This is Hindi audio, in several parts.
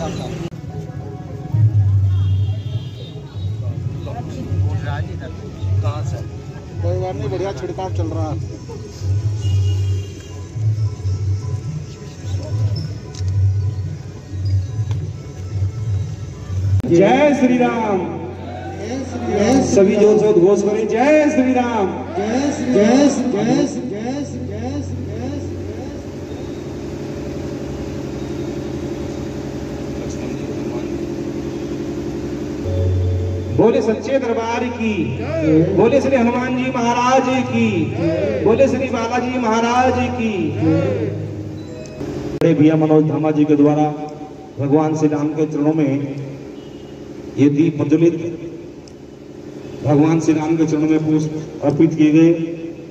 कहाँ से? कोई बात नहीं, बढ़िया छिड़काव चल रहा है। जय श्री राम। सभी जोर से उद्घोष करें, जय श्री राम। जय श्री जय श्री जय श्री जय श्री जय श्री। बोले सच्चे दरबार की, बोले श्री हनुमान जी महाराज की, बोले श्री बालाजी महाराज की। बड़े भैया मनोज धामा जी के द्वारा भगवान श्री राम के चरणों में ये दीप प्रज्वलित भगवान श्री राम के चरणों में पुष्प अर्पित किए गए।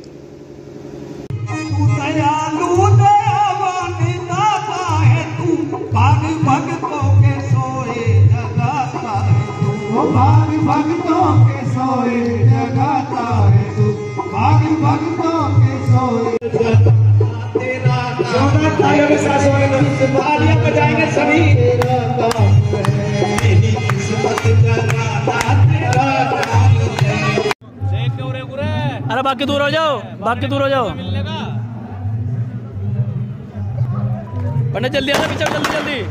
भक्तों के सोए जगाता है तू, भाग भक्तों के सोए तेरा जोरदार तालियों के साथ तालियां बजाएंगे सभी। मेरी किस्मत जगाता तेरा नाम है। अरे बाकी दूर हो जाओ, बाकी दूर हो जाओ। पंडित जल्दी आना पीछे, जल्दी जल्दी।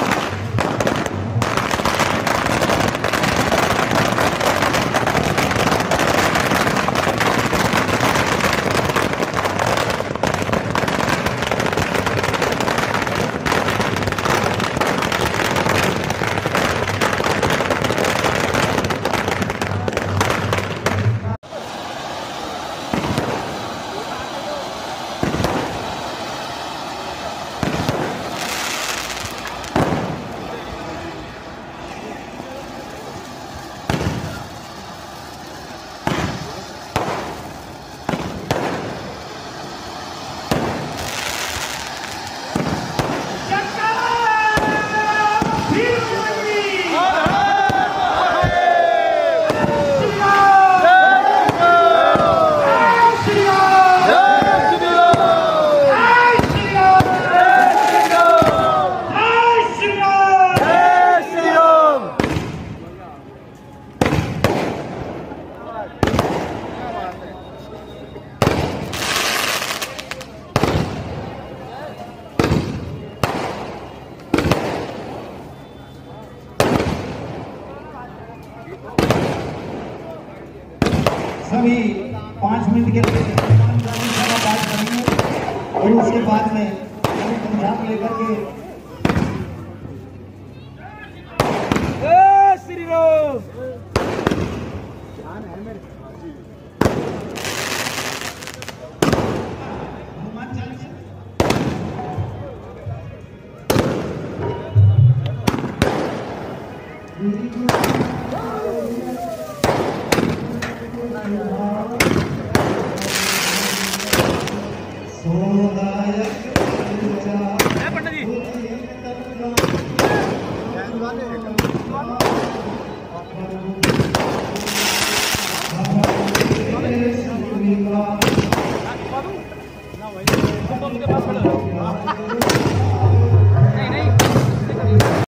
सभी 5 मिनट के लिए बात करेंगे और उसके बाद में पंजाब लेकर के श्री राम।